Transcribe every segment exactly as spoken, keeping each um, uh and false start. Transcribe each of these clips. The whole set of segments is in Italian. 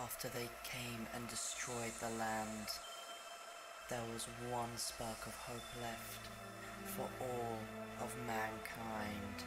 after they came and destroyed the land, there was one spark of hope left for all of mankind.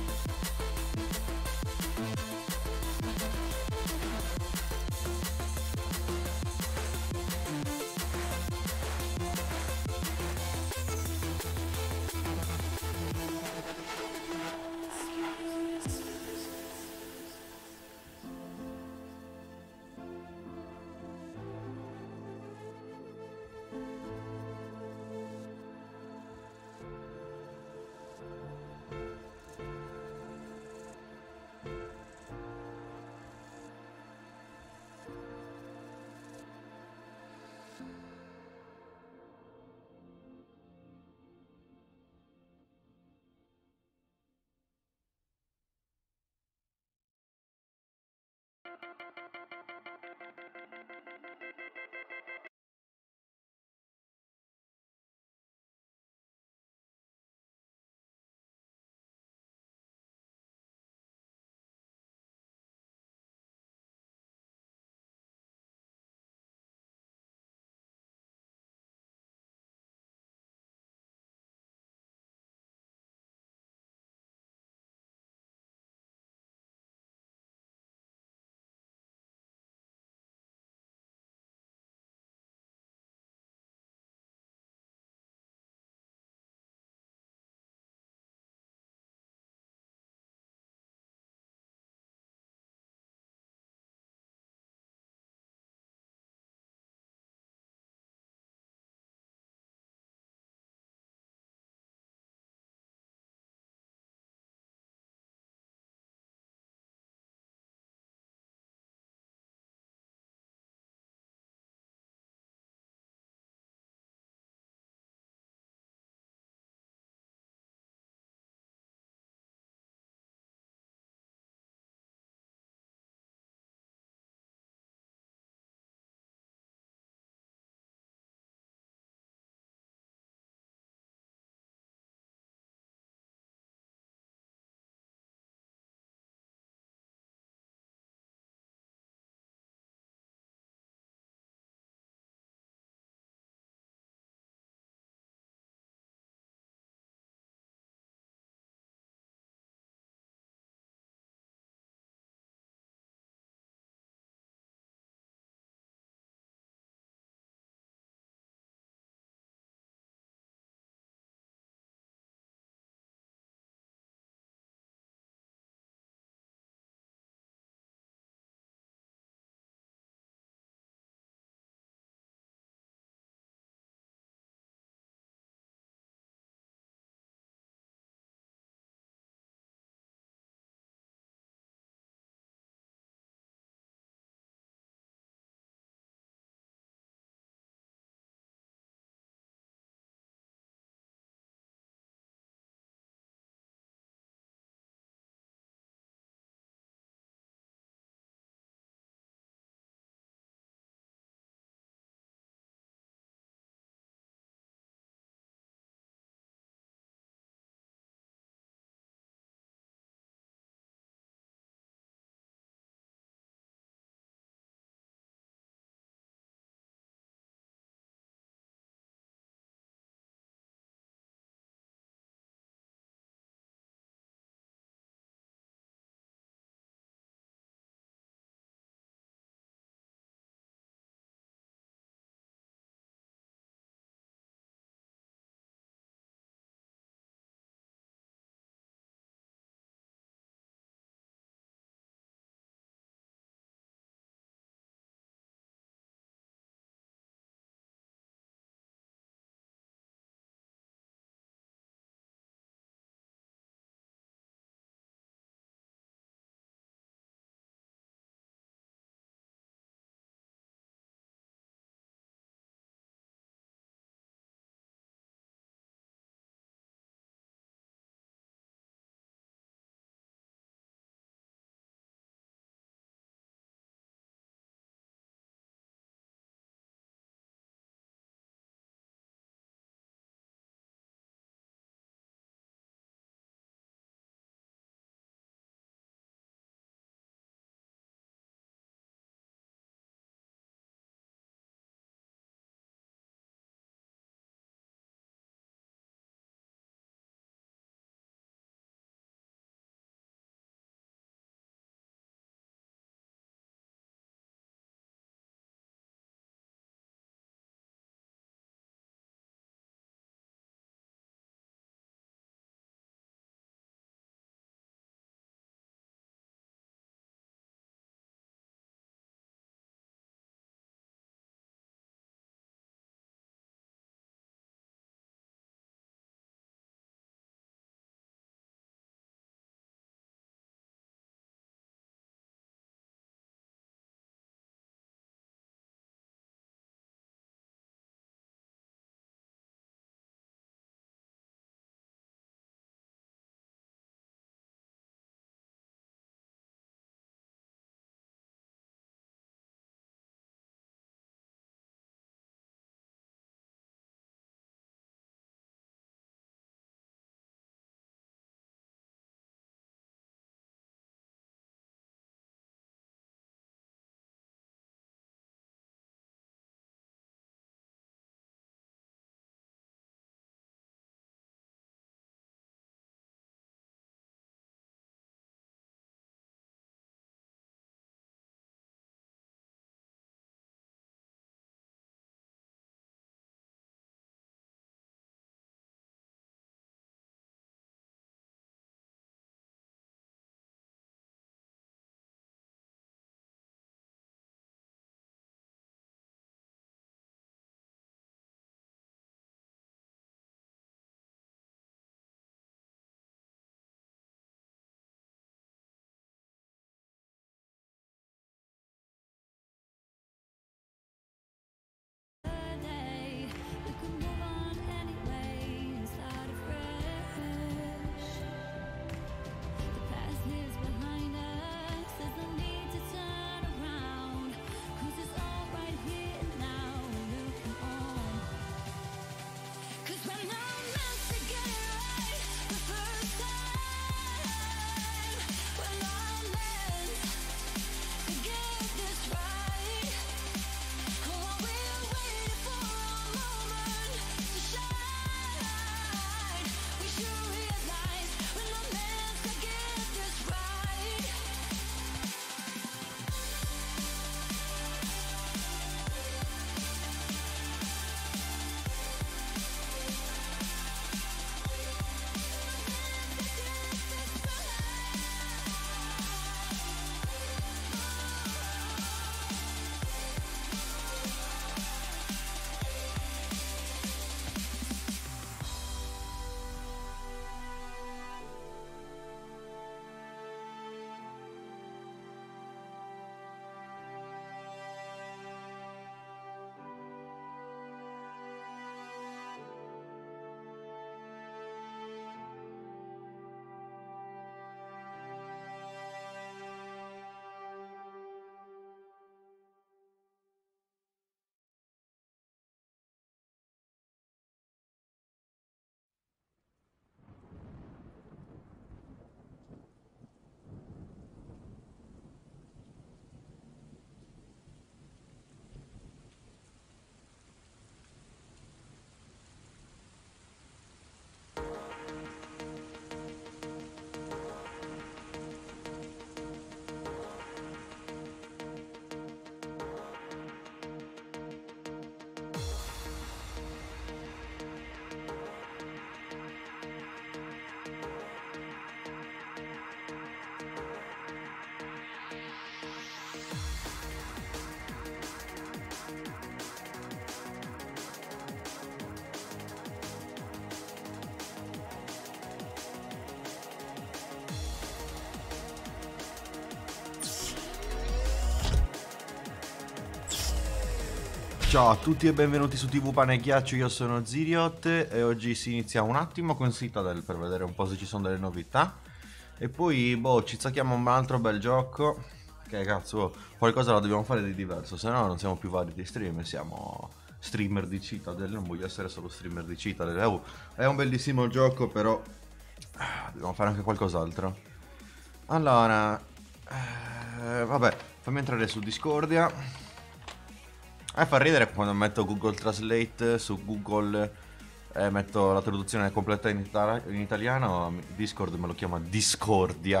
Ciao a tutti e benvenuti su T V Pane e Ghiaccio, io sono Ziriot e oggi si inizia un attimo con Citadel per vedere un po' se ci sono delle novità. E poi, boh, ci zacchiamo un altro bel gioco. Che cazzo, qualcosa la dobbiamo fare di diverso, se no non siamo più vari di streamer, siamo streamer di Citadel, non voglio essere solo streamer di Citadel. È un, è un bellissimo gioco, però ah, dobbiamo fare anche qualcos'altro. Allora, eh, vabbè, fammi entrare su Discordia. Eh, fa ridere quando metto Google Translate su Google e metto la traduzione completa in, itali- in italiano, Discord me lo chiama Discordia.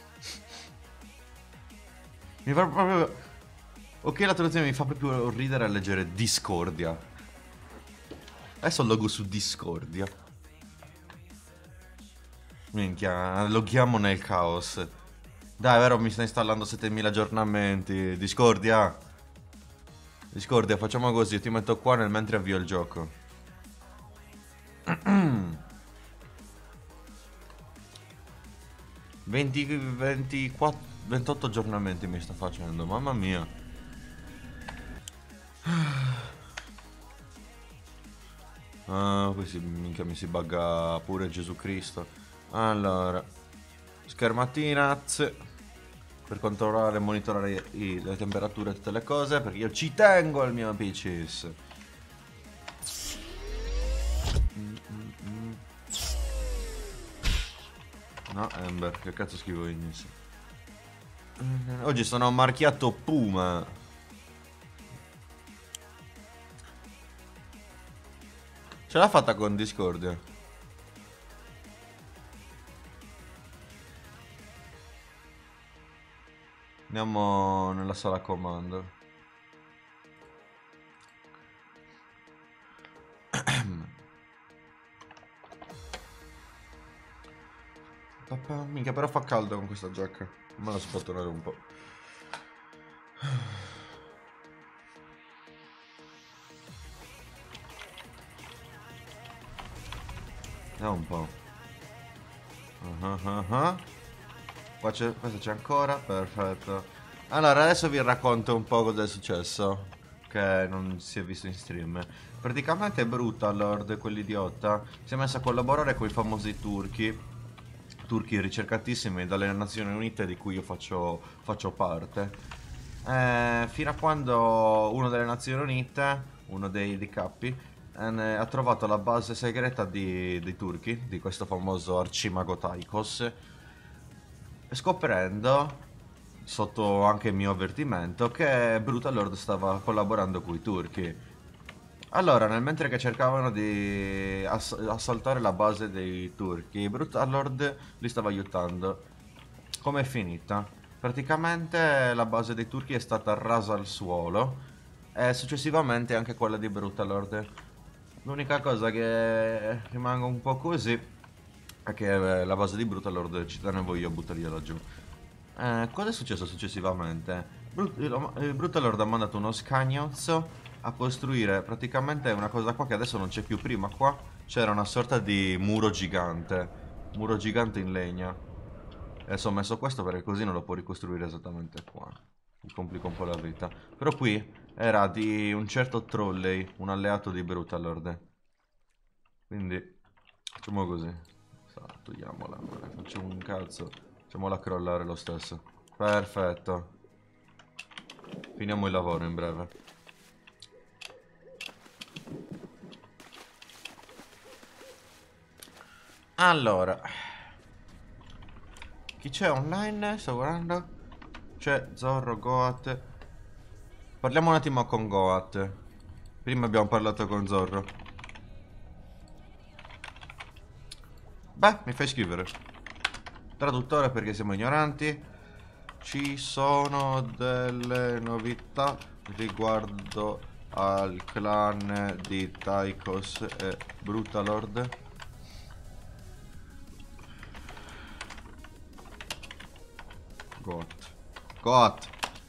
Mi fa proprio... Ok, la traduzione mi fa proprio ridere a leggere Discordia. Adesso loggo su Discordia. Minchia, loghiamo nel caos. Dai, vero, mi sta installando settemila aggiornamenti. Discordia. Discordia, facciamo così, ti metto qua nel mentre avvio il gioco. venti, ventiquattro, ventotto aggiornamenti mi sta facendo, mamma mia. Ah, qui si, minchia mi si bugga pure Gesù Cristo. Allora, schermatina per controllare e monitorare i- le temperature e tutte le cose, perché io ci tengo al mio P C S. Mm, mm, mm. No, Ember, che cazzo scrivo Ignis? Oggi sono marchiato Puma. Ce l'ha fatta con Discordia. Andiamo nella sala comando. Minchia, però fa caldo con questa giacca. Me la si può tornare un po'. Vediamo un po'. Uh-huh, uh-huh. Qua c'è, questo c'è ancora, perfetto. Allora, adesso vi racconto un po' cosa è successo, che non si è visto in stream. Praticamente Brutalord, quell'idiota, si è messo a collaborare con i famosi turchi, turchi ricercatissimi dalle Nazioni Unite di cui io faccio, faccio parte. Eh, fino a quando uno delle Nazioni Unite, uno dei, dei capi, eh, ha trovato la base segreta di- dei turchi, di questo famoso arcimago Taikos, scoprendo, sotto anche il mio avvertimento, che Brutalord stava collaborando con i turchi. Allora, nel mentre che cercavano di ass- assaltare la base dei turchi, Brutalord li stava aiutando. Com'è finita? Praticamente la base dei turchi è stata rasa al suolo e successivamente anche quella di Brutalord. L'unica cosa che rimango un po' così è che eh, la base di Brutalord ci tenevo io a buttargliela laggiù. Eh, cosa è successo successivamente? Brut- il- il Brutalord ha mandato uno scagnozzo a costruire praticamente una cosa qua che adesso non c'è più. Prima qua c'era una sorta di muro gigante, muro gigante in legno. Adesso ho messo questo perché così non lo può ricostruire esattamente qua. Mi complica un po' la vita. Però qui era di un certo Trolley, un alleato di Brutalord. Quindi facciamo così. Sa, togliamola, non ne facciamo un cazzo. Facciamola crollare lo stesso. Perfetto. Finiamo il lavoro in breve. Allora, chi c'è online? Sto guardando. C'è Zorro, Goat. Parliamo un attimo con Goat. Prima abbiamo parlato con Zorro. Beh, mi fai scrivere. Traduttore perché siamo ignoranti. Ci sono delle novità riguardo al clan di Taikos e Brutalord. Goat. Goat.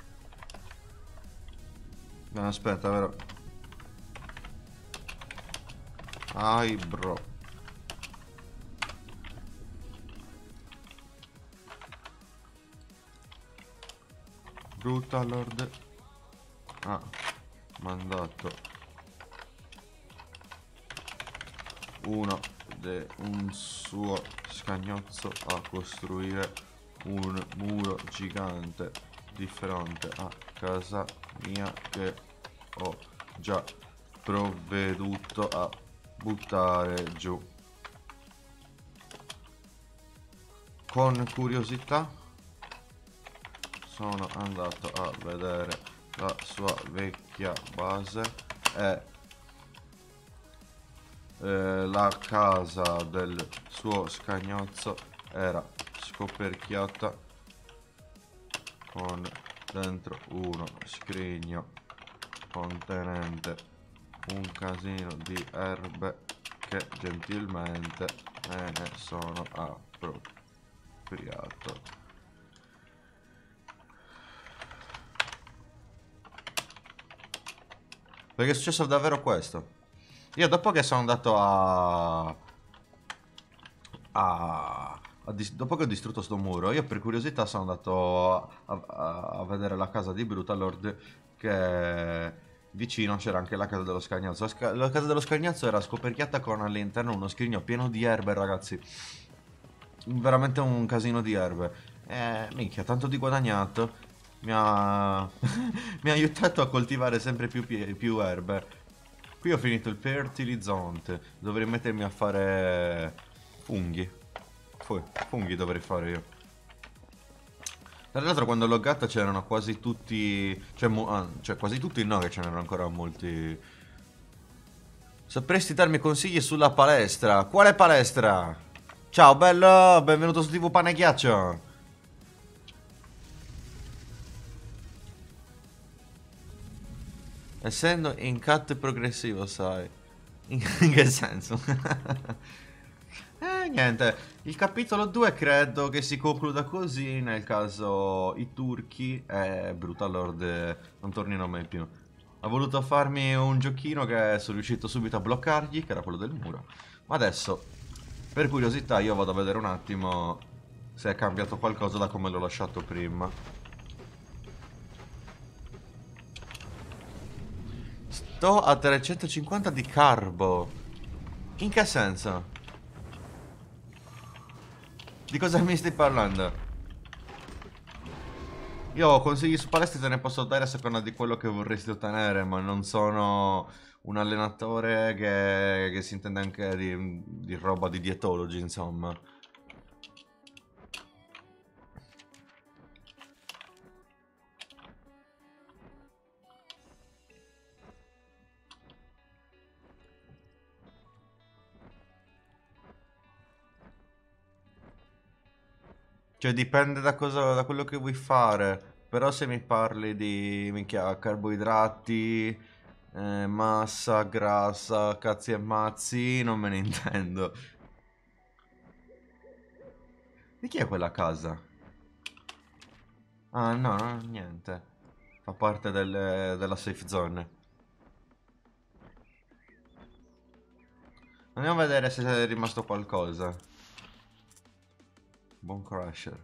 No, aspetta, vero? Ai, bro. Brutalord. Ah. mandato uno de un suo scagnozzo a costruire un muro gigante di fronte a casa mia che ho già provveduto a buttare giù. Con curiosità sono andato a vedere la sua vecchia base e eh, la casa del suo scagnozzo era scoperchiata con dentro uno scrigno contenente un casino di erbe che gentilmente me ne sono appropriato. Perché è successo davvero questo. Io dopo che sono andato a... a... a dis... dopo che ho distrutto sto muro, io per curiosità sono andato a, a... a vedere la casa di Brutalord, che vicino c'era anche la casa dello scagnozzo. La casa dello scagnozzo era scoperchiata con all'interno uno scrigno pieno di erbe, ragazzi. Veramente un casino di erbe. Eh, minchia, tanto di guadagnato. Mi ha... mi ha aiutato a coltivare sempre più, più erbe. Qui ho finito il fertilizzante. Dovrei mettermi a fare funghi. Fu funghi dovrei fare io. Tra l'altro quando ho loggato c'erano quasi tutti... Cioè, ah, cioè quasi tutti no, che ce n'erano ancora molti. Sapresti darmi consigli sulla palestra? Quale palestra? Ciao bello, benvenuto su T V Pane e Ghiaccio. Essendo in cut progressivo, sai. In, in che senso? Eh, niente. Il capitolo due credo che si concluda così. Nel caso i turchi e Brutalord non tornino mai più. Ha voluto farmi un giochino che sono riuscito subito a bloccargli, che era quello del muro. Ma adesso, per curiosità, io vado a vedere un attimo se è cambiato qualcosa da come l'ho lasciato prima. Sto a trecentocinquanta di carbo. In che senso? Di cosa mi stai parlando? Io consigli su palestra te ne posso dare a seconda di quello che vorresti ottenere, ma non sono un allenatore che, che si intende anche di, di roba di dietologi, insomma. Cioè dipende da cosa, da quello che vuoi fare. Però se mi parli di minchia, carboidrati, eh, massa, grassa, cazzi e mazzi, non me ne intendo. Di chi è quella casa? Ah no, no, niente. Fa parte del- della safe zone. Andiamo a vedere se è rimasto qualcosa. Buon crusher.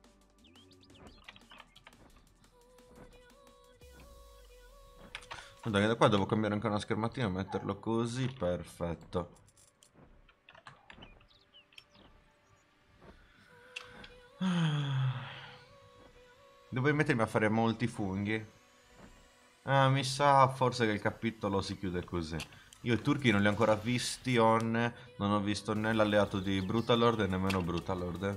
Guarda che da qua devo cambiare anche una schermatina e metterlo così, perfetto. Devo mettermi a fare molti funghi. Ah, mi sa forse che il capitolo si chiude così. Io i turchi non li ho ancora visti on. Non ho visto né l'alleato di Brutalord e nemmeno Brutalord.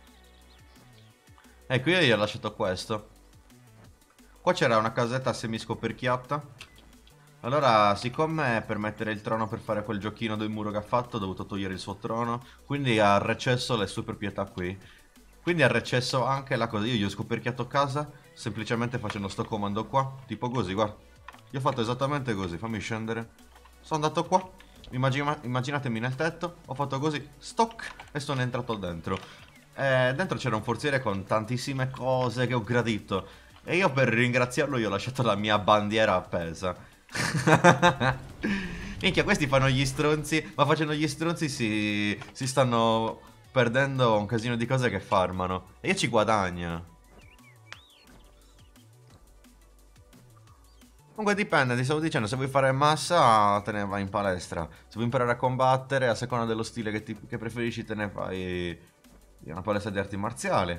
Ecco, io gli ho lasciato questo. Qua c'era una casetta semiscoperchiata. Allora, siccome per mettere il trono per fare quel giochino del muro che ha fatto ho dovuto togliere il suo trono, quindi ha recesso le sue proprietà qui. Quindi ha recesso anche la cosa. Io gli ho scoperchiato casa semplicemente facendo sto comando qua. Tipo così, guarda. Io ho fatto esattamente così, fammi scendere. Sono andato qua. Immagina immaginatemi nel tetto. Ho fatto così, stock, e sono entrato dentro. E dentro c'era un forziere con tantissime cose che ho gradito. E io per ringraziarlo gli ho lasciato la mia bandiera appesa. Minchia, questi fanno gli stronzi. Ma facendo gli stronzi si, si stanno perdendo un casino di cose che farmano. E io ci guadagno. Comunque dipende, ti stavo dicendo, se vuoi fare massa te ne vai in palestra. Se vuoi imparare a combattere, a seconda dello stile che, ti- che preferisci, te ne vai in una palestra di arti marziali.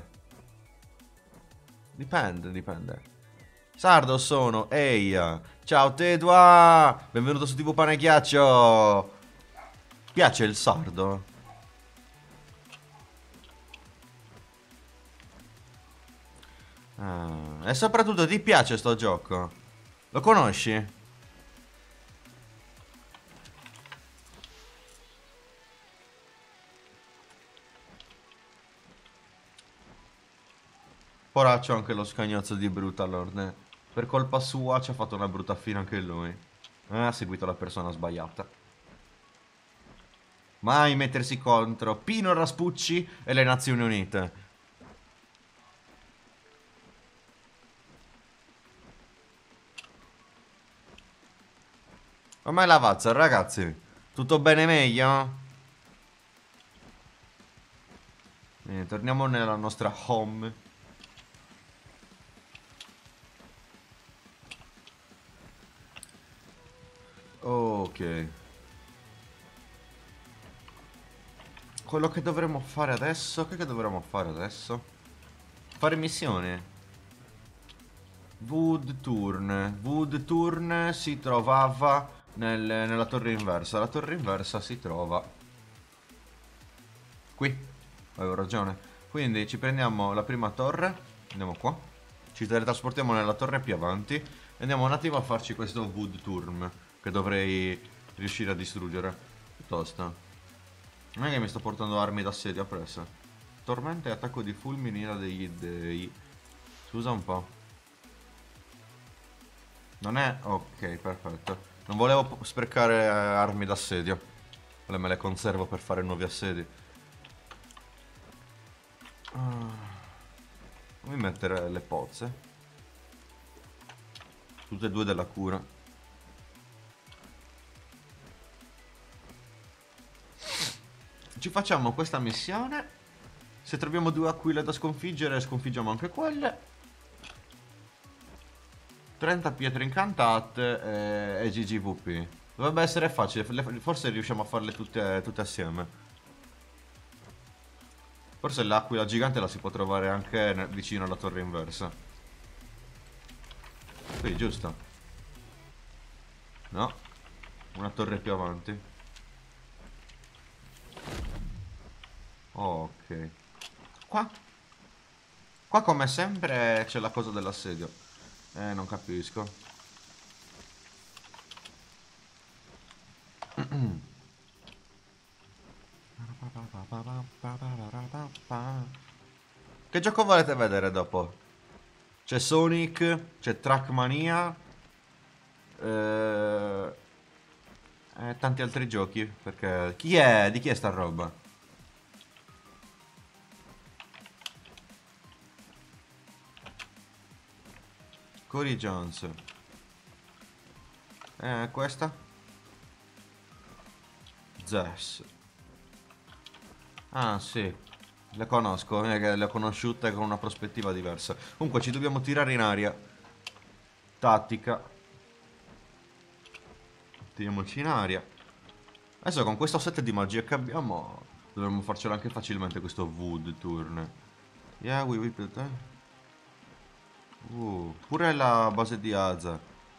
Dipende, dipende. Sardo sono, eia. Ciao Tedua! Benvenuto su T V Pane e Ghiaccio! Piace il sardo? Ah, e soprattutto ti piace sto gioco? Lo conosci? Poraccio anche lo scagnozzo di Brutalord. eh. Per colpa sua ci ha fatto una brutta fine anche lui. Eh, ha seguito la persona sbagliata. Mai mettersi contro Pino Raspucci e le Nazioni Unite. Com'è la vazza, ragazzi? Tutto bene meglio? Eh, torniamo nella nostra home. Ok. Quello che dovremmo fare adesso. Che, che dovremmo fare adesso? Fare missione. Wood Turn. Wood Turn si trovava nel- nella torre inversa. La torre inversa si trova qui. Avevo ragione. Quindi ci prendiamo la prima torre. Andiamo qua. Ci teletrasportiamo nella torre più avanti. E andiamo un attimo a farci questo Wood Turn. Che dovrei riuscire a distruggere. Piuttosto. Non è che mi sto portando armi d'assedio appresso. Tormenta e attacco di fulmini ira degli dei. Scusa un po'. Non è... Ok, perfetto. Non volevo p- sprecare eh, armi d'assedio. Quelle me le conservo per fare nuovi assedi. Ah. Fammi mettere le pozze. Tutte e due della cura. Ci facciamo questa missione. Se troviamo due aquile da sconfiggere, sconfiggiamo anche quelle. trenta pietre incantate e, e G G V P. Dovrebbe essere facile, forse riusciamo a farle tutte, tutte assieme. Forse l'aquila gigante la si può trovare anche nel- vicino alla torre inversa. Sì, giusto. No, una torre più avanti. Ok. Qua? Qua come sempre c'è la cosa dell'assedio. Eh, non capisco. Che gioco volete vedere dopo? C'è Sonic, c'è Trackmania eh, e tanti altri giochi. Perché chi è? Di chi è sta roba? Cory Jones. Eh, questa? Zess. Ah, sì. Le conosco, eh, che le ho conosciute con una prospettiva diversa. Comunque ci dobbiamo tirare in aria. Tattica. Tiriamoci in aria. Adesso con questo set di magia che abbiamo dovremmo farcelo anche facilmente questo Wood turn. Yeah, we whip it, eh. Uh, pure la base di Aza.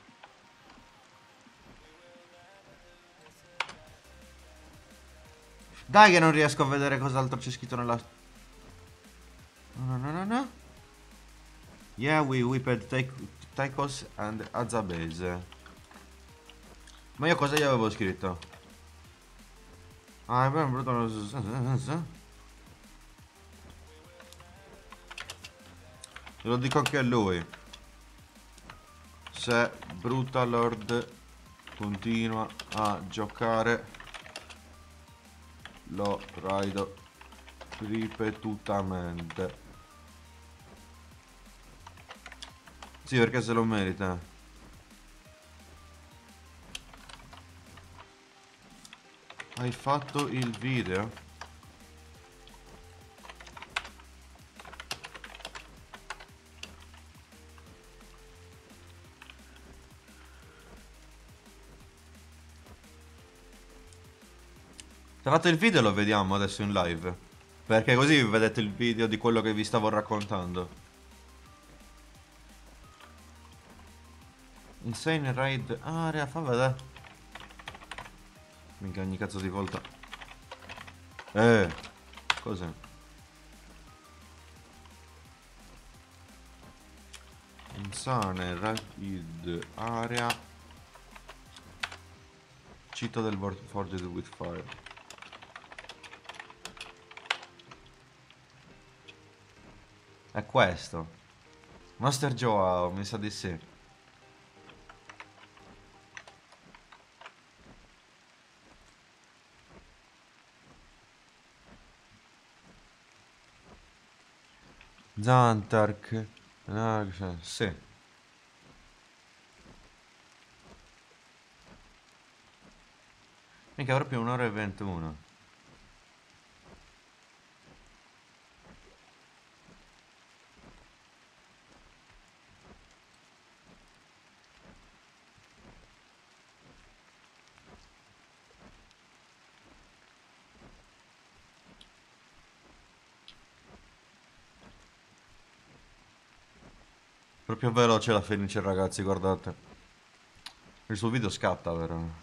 Dai che non riesco a vedere cos'altro c'è scritto nella... No, no, no, no. Yeah, we whipped Tychos and Azabase. Ma io cosa gli avevo scritto? Ah, è vero, brutto. Lo dico anche a lui. Se Brutalord continua a giocare, lo raido ripetutamente. Sì, perché se lo merita. Hai fatto il video? Se fate il video lo vediamo adesso in live. Perché così vedete il video di quello che vi stavo raccontando. Insane raid area, fa vedere. Minchia ogni cazzo di volta. Eh, cos'è? Insane raid area. Citadel Forged with Fire. È questo. Master Joao, mi sa di sì. Zantark. Ah, sì. Mica proprio un'ora e ventuno. Proprio veloce la Fenice, ragazzi, guardate. Il suo video scatta, vero?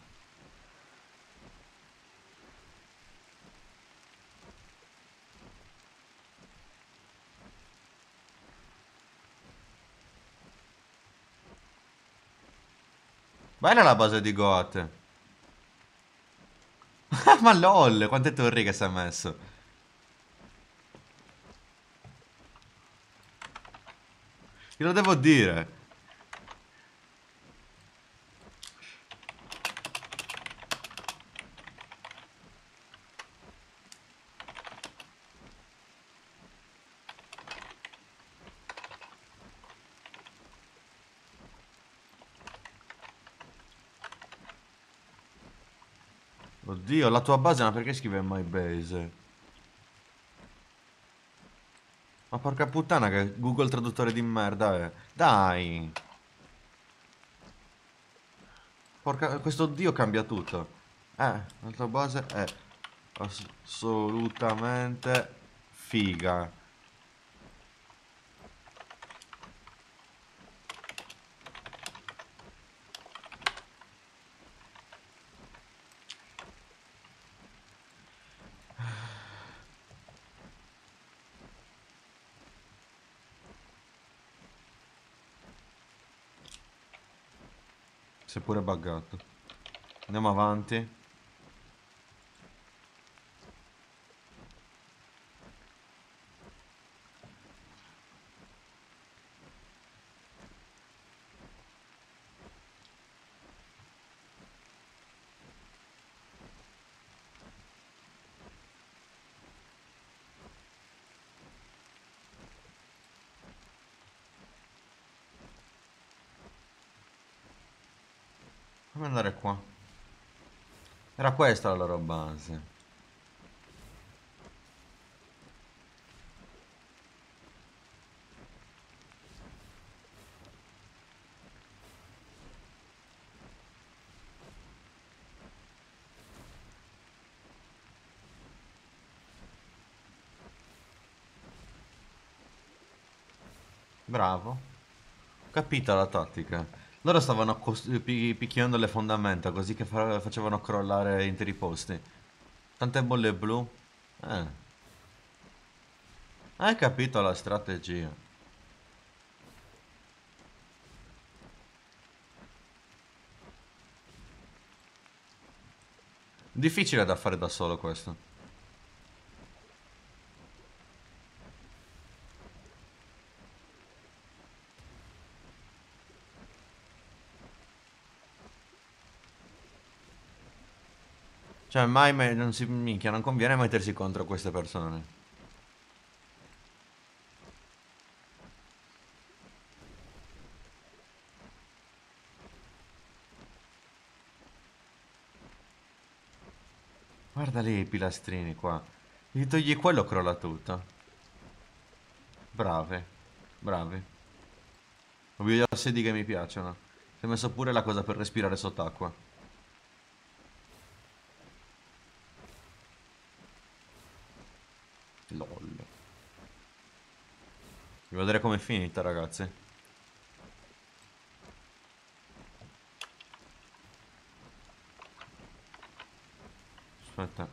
Bella la base di Goat. Ma lol, quante torri che si è messo. Glielo devo dire. Oddio, la tua base, ma perché scrive my base? Ma porca puttana che Google traduttore di merda è. Dai. Porca, questo dio cambia tutto. Eh, la tua base è assolutamente figa. Si è pure buggato. Andiamo avanti. Come andare qua? Era questa la loro base. Bravo. Ho capito la tattica. Loro stavano cos- pi- picchiando le fondamenta così che fa- facevano crollare interi posti. Tante bolle blu. Eh. Hai capito la strategia. Difficile da fare da solo questo. Cioè, mai me- non si minchia, non conviene mettersi contro queste persone. Guarda lì i pilastrini qua. Gli togli quello, crolla tutto. Brave. Bravi. Ho gli assedi che mi piacciono. Si è messo pure la cosa per respirare sott'acqua. Voglio vedere com'è finita, ragazzi. Aspetta.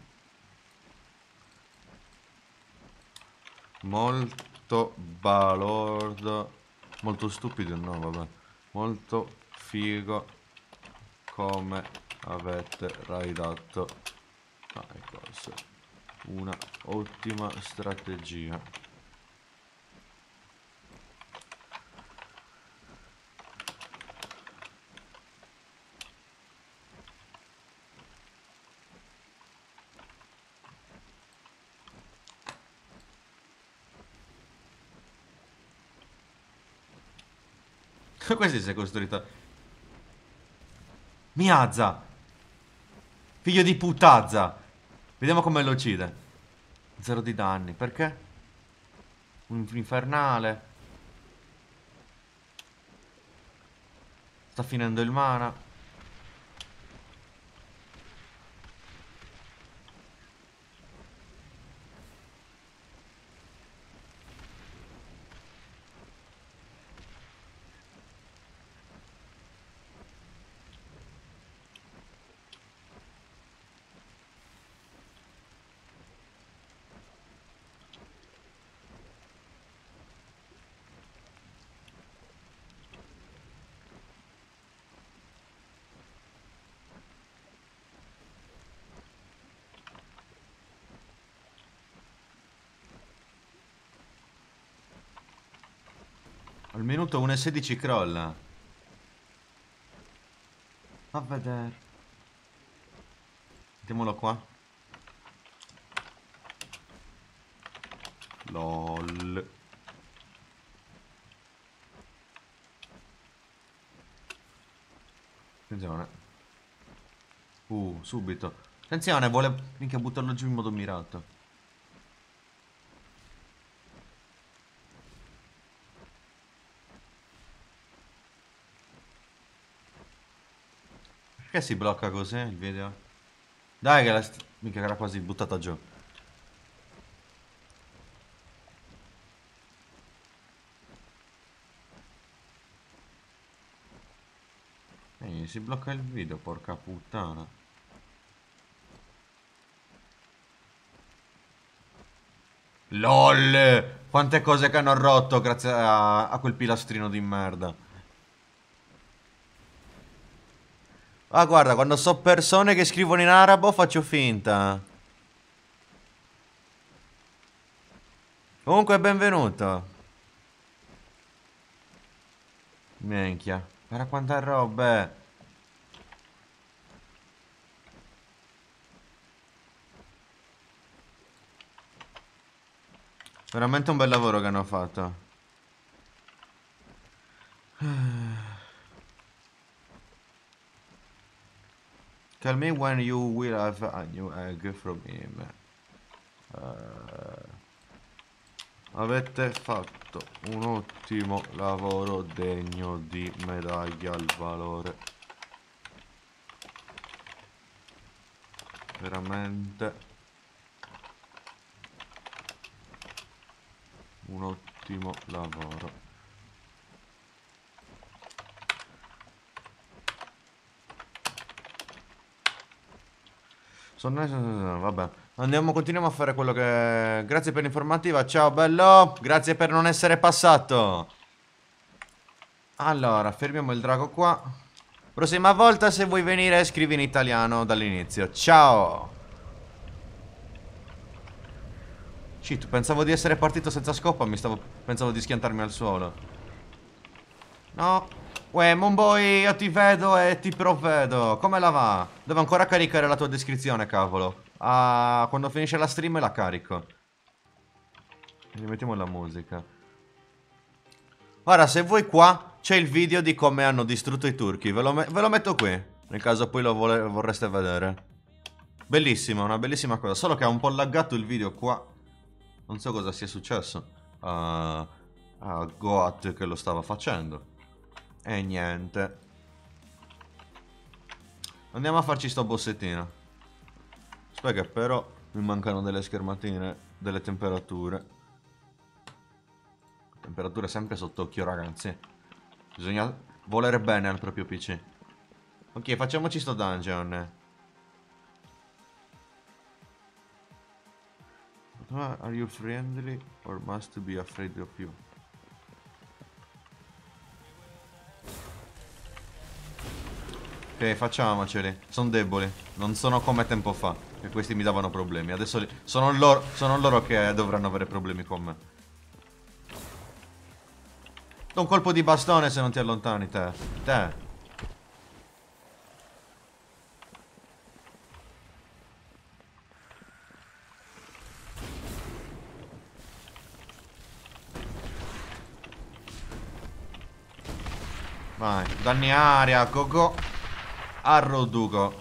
Molto balordo. Molto stupido, no, vabbè. Molto figo come avete raidato. Ah, ecco, sì. Una ottima strategia. Questo si è costruito. Miazza! Figlio di puttazza! Vediamo come lo uccide. Zero di danni. Perché? Un infernale. Sta finendo il mana. Al minuto uno e sedici crolla. A vedere. Mettiamolo qua. LOL. Attenzione. Uh, subito. Attenzione, vuole minchia buttarlo giù in modo mirato. Perché si blocca così il video? Dai che la st- minchia che era quasi buttata giù. Ehi, si blocca il video, porca puttana. LOL! Quante cose che hanno rotto grazie a, a quel pilastrino di merda. Ah, guarda, quando so persone che scrivono in arabo faccio finta. Comunque, benvenuto. Minchia. Guarda quanta roba è. Veramente un bel lavoro che hanno fatto. Tell me when you will have a new egg from him. Uh, avete fatto un ottimo lavoro degno di medaglia al valore. Veramente un ottimo lavoro. Sono... Vabbè. Andiamo, continuiamo a fare quello che... Grazie per l'informativa. Ciao bello. Grazie per non essere passato. Allora, fermiamo il drago qua. Prossima volta se vuoi venire scrivi in italiano dall'inizio. Ciao. Shit, pensavo di essere partito senza scopa. Mi stavo... Pensavo di schiantarmi al suolo. No. Uè, Monboy, io ti vedo e ti provvedo. Come la va? Devo ancora caricare la tua descrizione, cavolo. Ah, quando finisce la stream la carico. Quindi mettiamo la musica. Ora, se vuoi qua, c'è il video di come hanno distrutto i turchi. Ve lo, ve lo metto qui, nel caso poi lo vole vorreste vedere. Bellissimo, una bellissima cosa. Solo che ha un po' laggato il video qua. Non so cosa sia successo a, a Goat che lo stava facendo. E niente. Andiamo a farci sto bossettino. Aspetta che però mi mancano delle schermatine, delle temperature. Temperatura sempre sott'occhio, ragazzi. Bisogna volere bene al proprio P C. Ok, facciamoci sto dungeon. Are you friendly or must be afraid of you? Ok, facciamoceli. Sono deboli. Non sono come tempo fa, che questi mi davano problemi. Adesso li... sono, loro... sono loro che dovranno avere problemi con me. Do un colpo di bastone se non ti allontani, te. Te. Vai, danni aria, go go. Arroduco.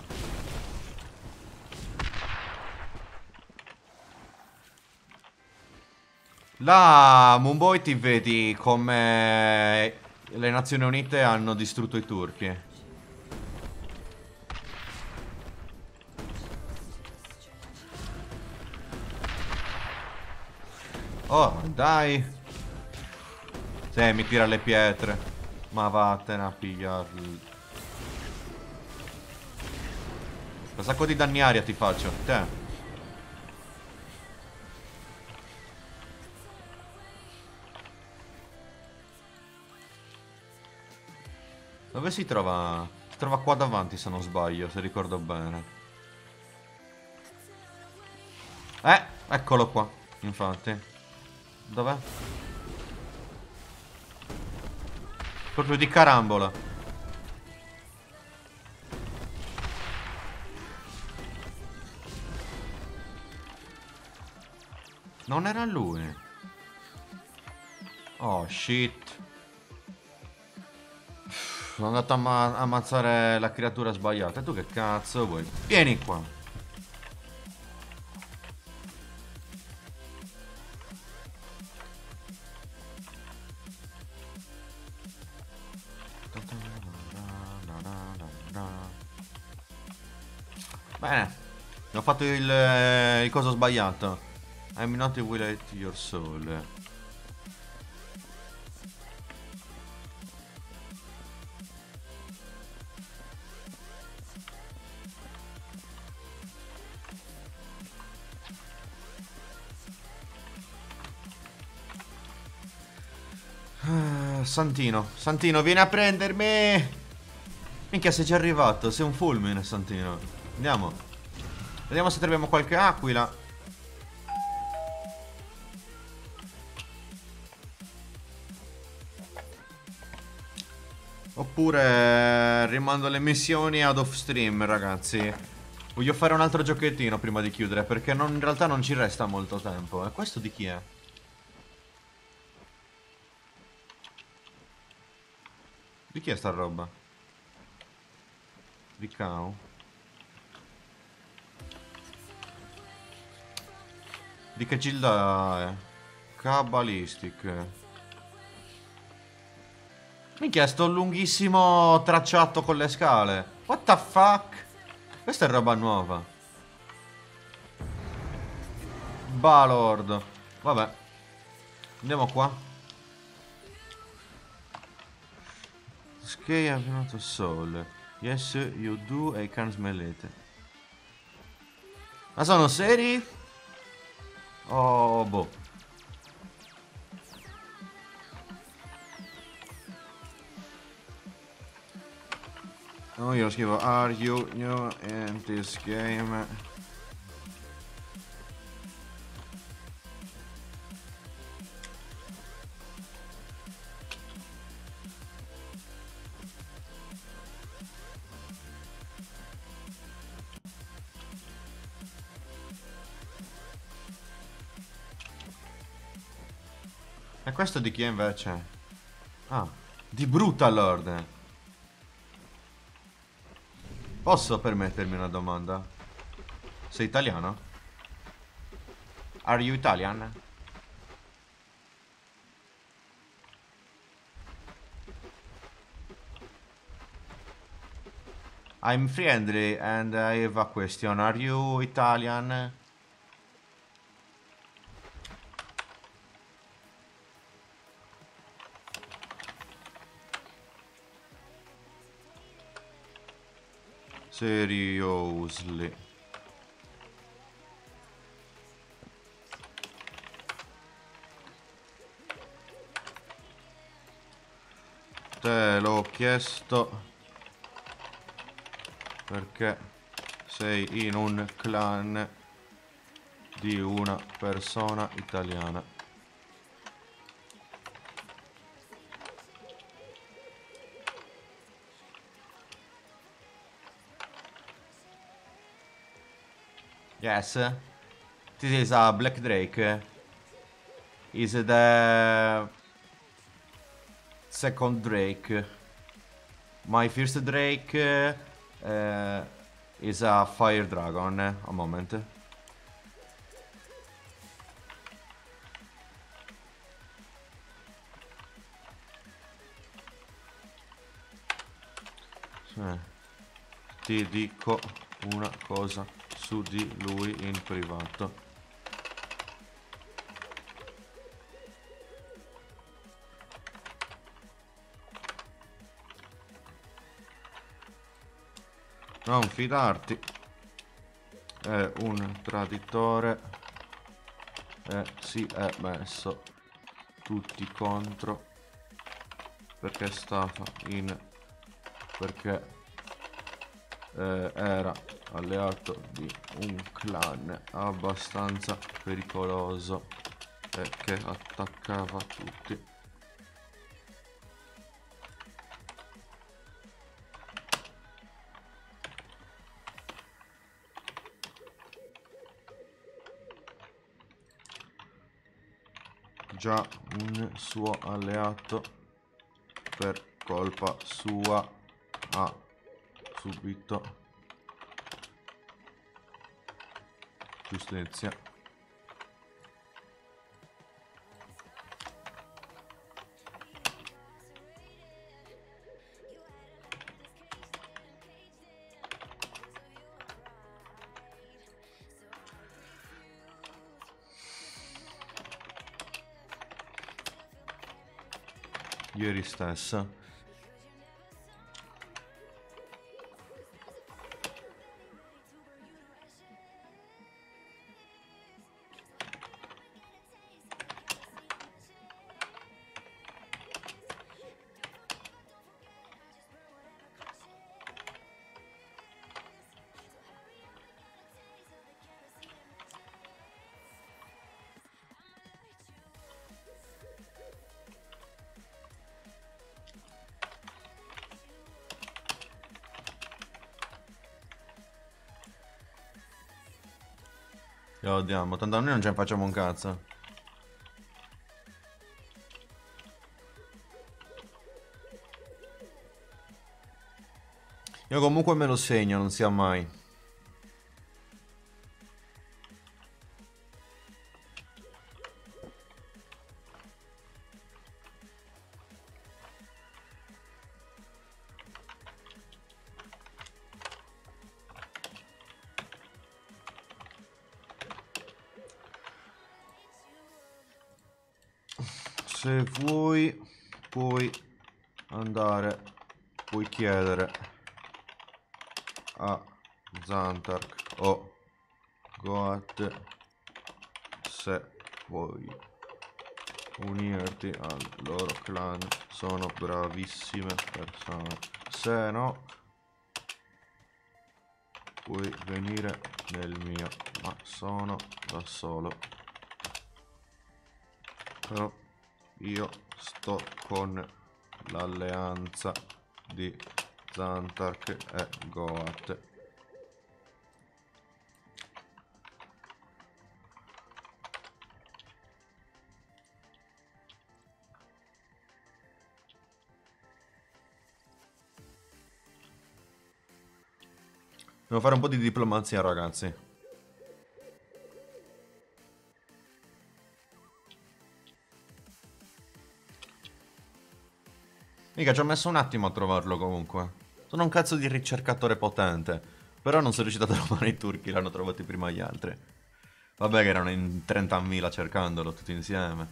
Là, Mumbai ti vedi come le Nazioni Unite hanno distrutto i turchi. Oh, dai. Sì, mi tira le pietre. Ma vattene a pigliarli. Un sacco di danni aria ti faccio. Te. Dove si trova? Si trova qua davanti se non sbaglio, se ricordo bene. Eh, eccolo qua. Infatti. Dov'è? Proprio di carambola. Non era lui. Oh shit. Sono andato a ma ammazzare la creatura sbagliata. E tu che cazzo vuoi? Vieni qua. Bene. Ho fatto il, eh, il coso sbagliato. I'm not will eat your soul. Ah, Santino, Santino, vieni a prendermi! Minchia, sei già arrivato, sei un fulmine, Santino. Andiamo. Vediamo se troviamo qualche aquila. Oppure rimando le missioni ad off stream, ragazzi. Voglio fare un altro giochettino prima di chiudere, perché non, in realtà non ci resta molto tempo. E questo di chi è? Di chi è sta roba? Di cow? Di che gilda è? Cabalistic. Minchia, sto lunghissimo tracciato con le scale. What the fuck? Questa è roba nuova. Balord. Vabbè. Andiamo qua. Sky have not a soul. Yes, you do, I can smell it. Ma sono seri? Oh, boh. Oh, io scrivo, are you new in this game? E questo di chi è invece? Ah, di Brutalord. Posso permettermi una domanda? Sei italiano? Are you Italian? I'm friendly and I have a question. Are you Italian? Seriously. Te l'ho chiesto perché sei in un clan di una persona italiana. Yes, this is a Black Drake. Is the second Drake. My first Drake uh, is a Fire Dragon. A moment. Sì. Ti dico una cosa su di lui in privato. Non fidarti. È un traditore e si è messo tutti contro perché stava in perché eh, era alleato di un clan abbastanza pericoloso e che attaccava tutti. Già un suo alleato per colpa sua ha subito giustizia. Ieri stesso. Lo odiamo, tanto noi non ce ne facciamo un cazzo. Io comunque me lo segno, non sia mai. Se vuoi puoi andare, puoi chiedere a Zantark o Goat se vuoi unirti al loro clan, sono bravissime persone. Se no puoi venire nel mio, ma sono da solo. Però io sto con l'alleanza di Zantark e Goat. Devo fare un po' di diplomazia, ragazzi. Mica ci ho messo un attimo a trovarlo comunque. Sono un cazzo di ricercatore potente. Però non sono riuscito a trovare i turchi, l'hanno trovati prima gli altri. Vabbè che erano in trentamila cercandolo tutti insieme.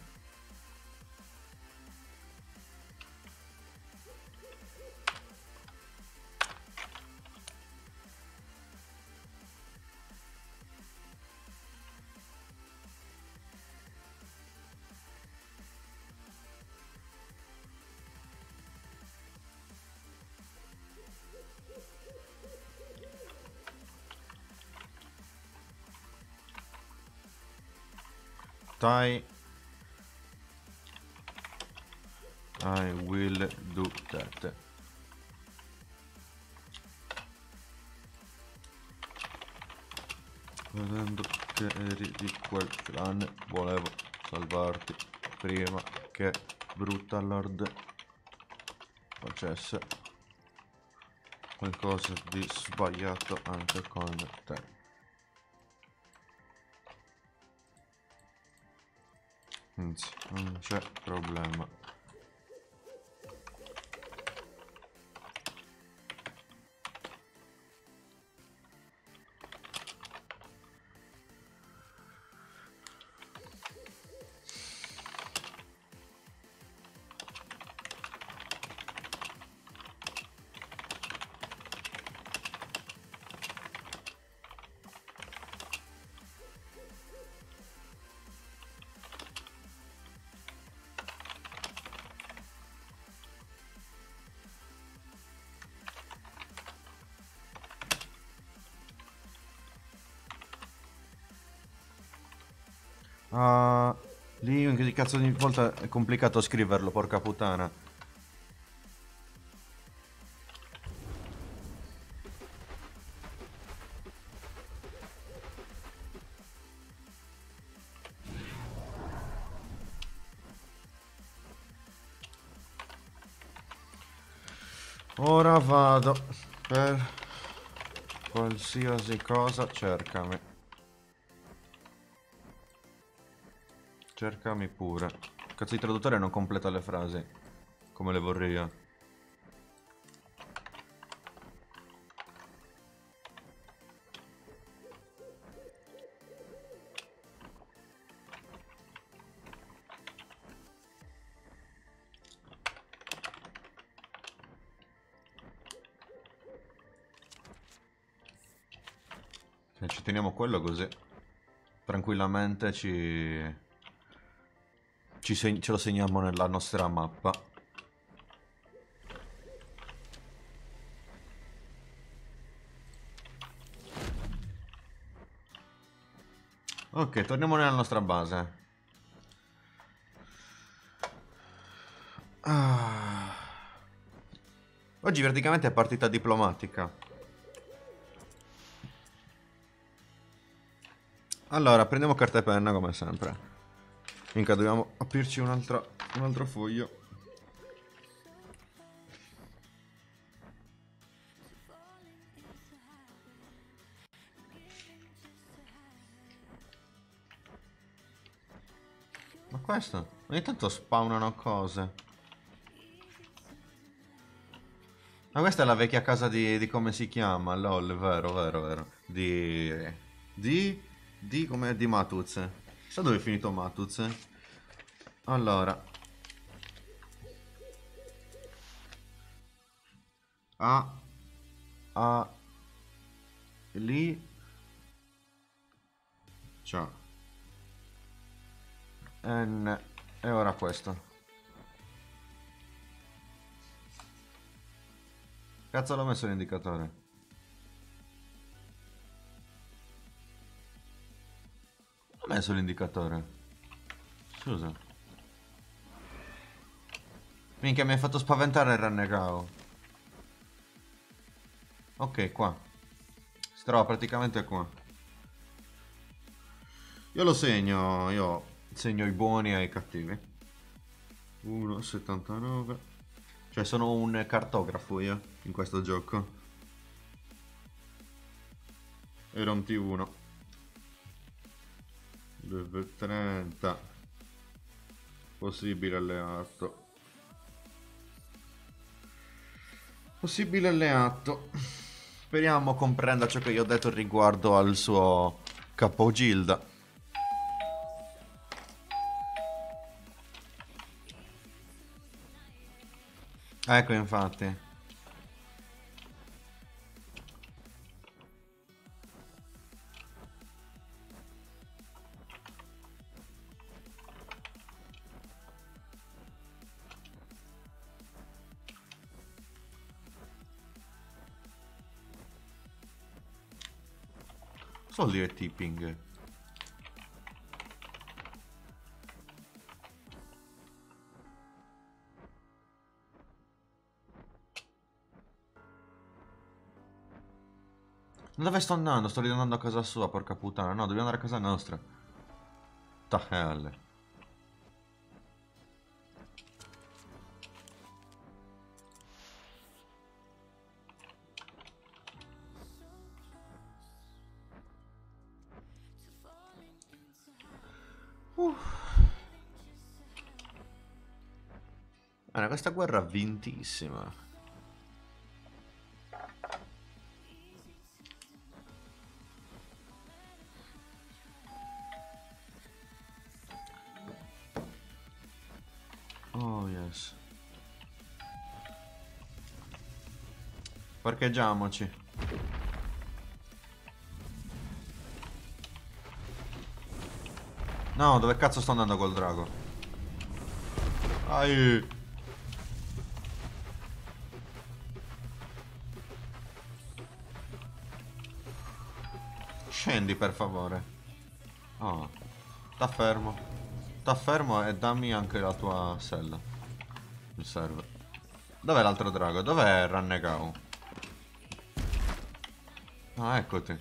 Dai. I will do that. Vedendo che eri di quel clan, volevo salvarti prima che Brutalord facesse qualcosa di sbagliato anche con te. Anzi, non c'è problema. Ah, lì in che cazzo di volta è complicato scriverlo, porca puttana. Ora vado per qualsiasi cosa, cercami. Cercami pure. Cazzo di traduttore non completa le frasi come le vorrei io. Se ci teniamo quello così tranquillamente ci, ci seg- ce lo segniamo nella nostra mappa. Ok, torniamo nella nostra base. Ah. Oggi praticamente è partita diplomatica. Allora, prendiamo carta e penna come sempre. Minchia, dobbiamo aprirci un altro, un altro foglio. Ma questo? Ogni tanto spawnano cose. Ma questa è la vecchia casa di, di come si chiama? LOL, vero, vero, vero. Di... Di... Di... come di Matuz. Chissà dove è finito Matuz. Allora. A... A... Lì... Ciao. N... E ora questo. Cazzo l'ho messo l'indicatore? Ho messo l'indicatore. Scusa. Minchia, mi hai fatto spaventare il rannegao. Ok, qua. Si trova praticamente qua. Io lo segno, io segno i buoni e i cattivi. uno virgola settantanove. Cioè sono un cartografo io in questo gioco. Era un T uno. Level trenta. Possibile alleato. Possibile alleato. Speriamo comprenda ciò che io ho detto riguardo al suo capogilda. Ecco, infatti. Cosa vuol dire tipping? Dove sto andando? Sto ritornando a casa sua, porca puttana. No, dobbiamo andare a casa nostra. The hell. Uh. Bene, questa guerra vintissima. Oh yes. Parcheggiamoci. No, dove cazzo sto andando col drago? Ai. Scendi per favore. Oh. Sta fermo. Sta fermo e dammi anche la tua sella. Mi serve. Dov'è l'altro drago? Dov'è Rannegau? Ah, eccoti.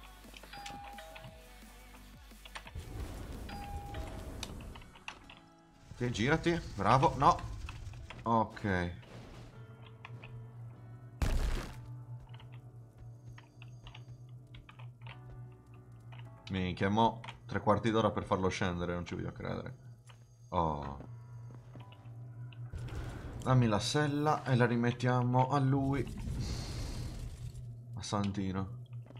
Ti girati. Bravo. No. Ok. Mi chiamò tre quarti d'ora per farlo scendere, non ci voglio credere. Oh. Dammi la sella e la rimettiamo a lui. A Santino.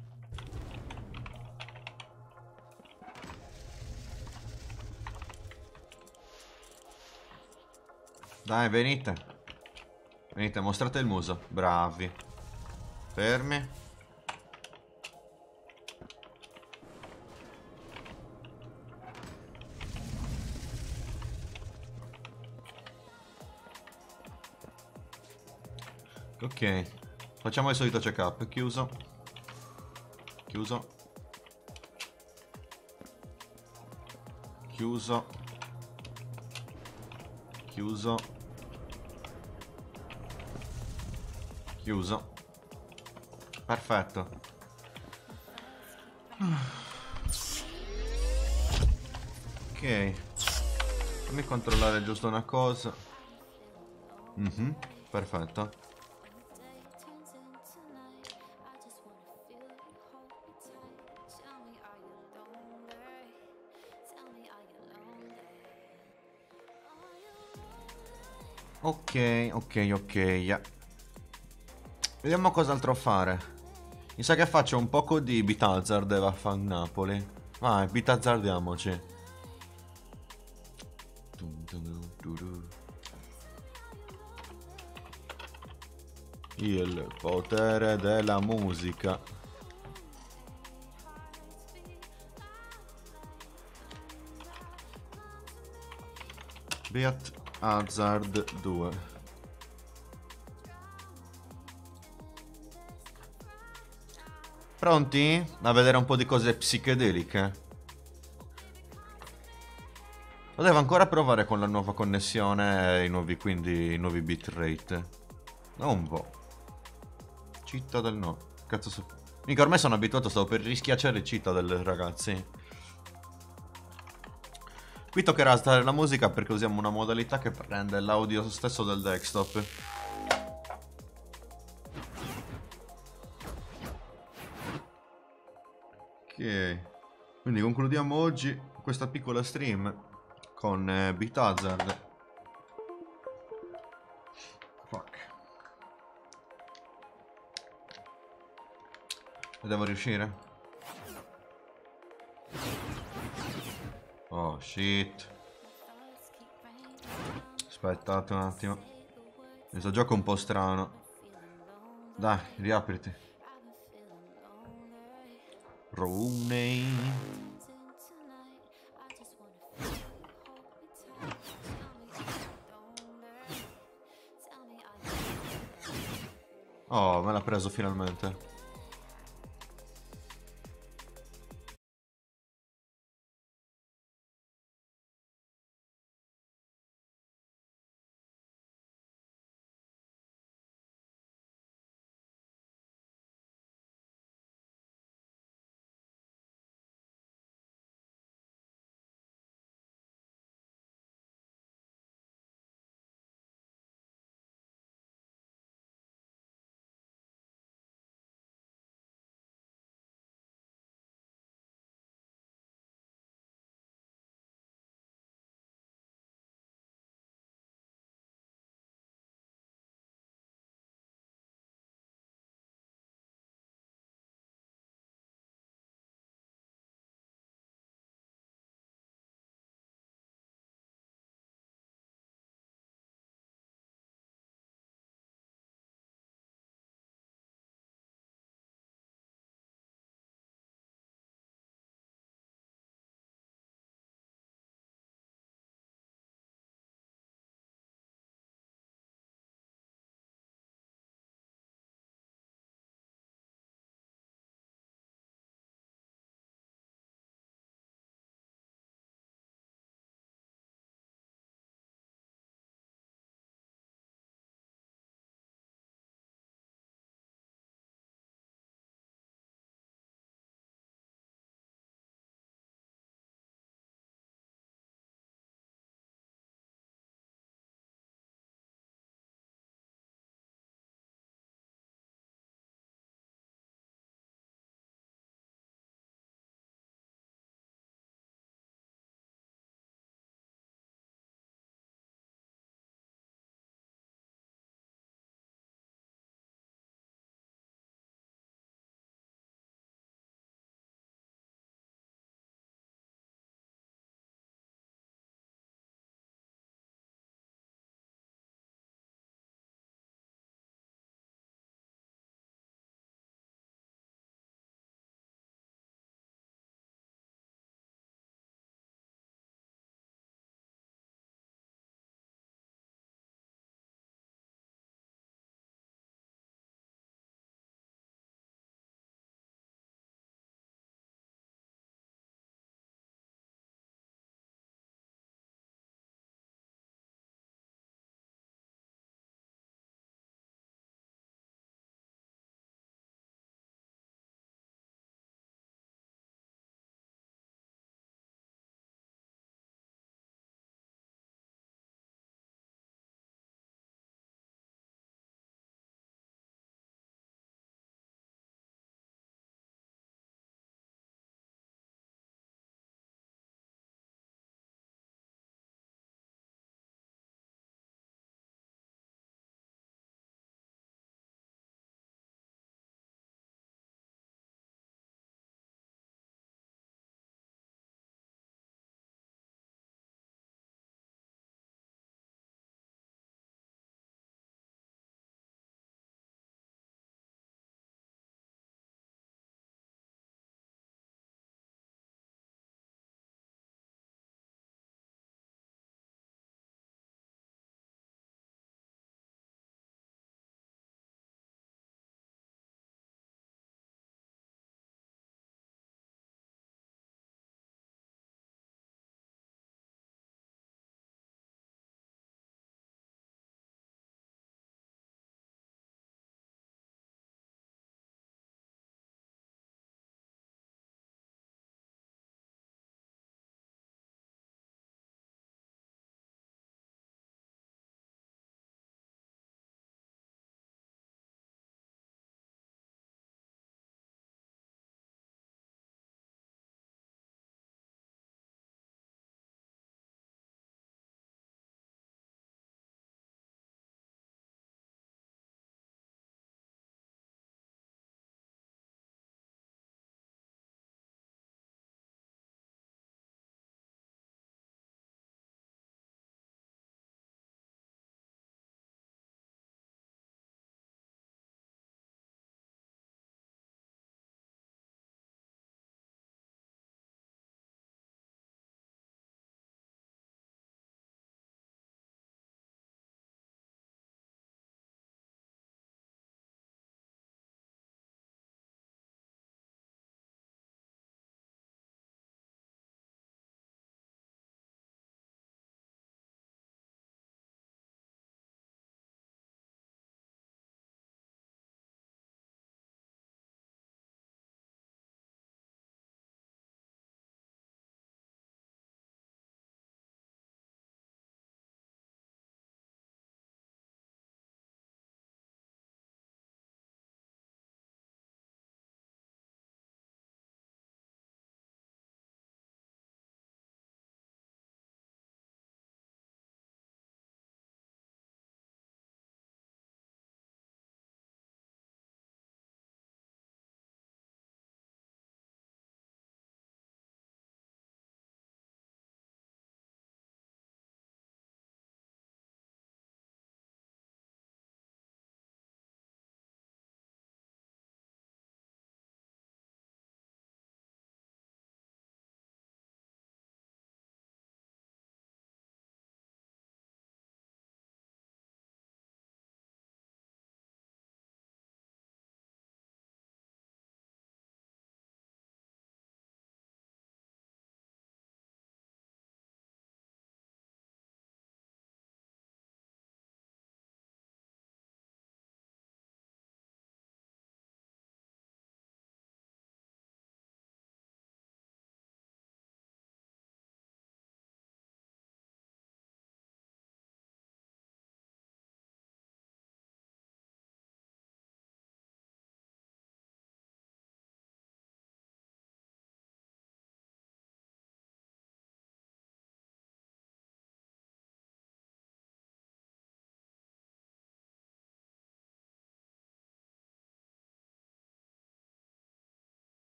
Dai, venite. Venite, mostrate il muso. Bravi. Fermi. Ok, facciamo il solito check up. Chiuso. Chiuso. Chiuso. Chiuso. Chiuso. Perfetto. Ok. Fammi controllare giusto una cosa. Mhm, perfetto. Ok, ok, ok. Yeah. Vediamo cos'altro fare. Mi sa che faccio un poco di Beat-Hazard e vaffan Napoli. Vai, Beat-Hazardiamoci. Il potere della musica. Beat-Hazard due. Pronti? A vedere un po' di cose psichedeliche? Lo devo ancora provare con la nuova connessione e i nuovi, quindi i nuovi bitrate. Un po'. Città del no. Cazzo so. Mica ormai sono abituato, stavo per rischiacciare Città del ragazzi. Qui toccherà stare la musica perché usiamo una modalità che prende l'audio stesso del desktop. Ok. Quindi concludiamo oggi questa piccola stream con eh, Beat-Hazard. Fuck. Devo riuscire? Oh shit. Aspettate un attimo. Questo gioco è un po' strano. Dai, riapriti. Rooney. Oh, me l'ha preso finalmente.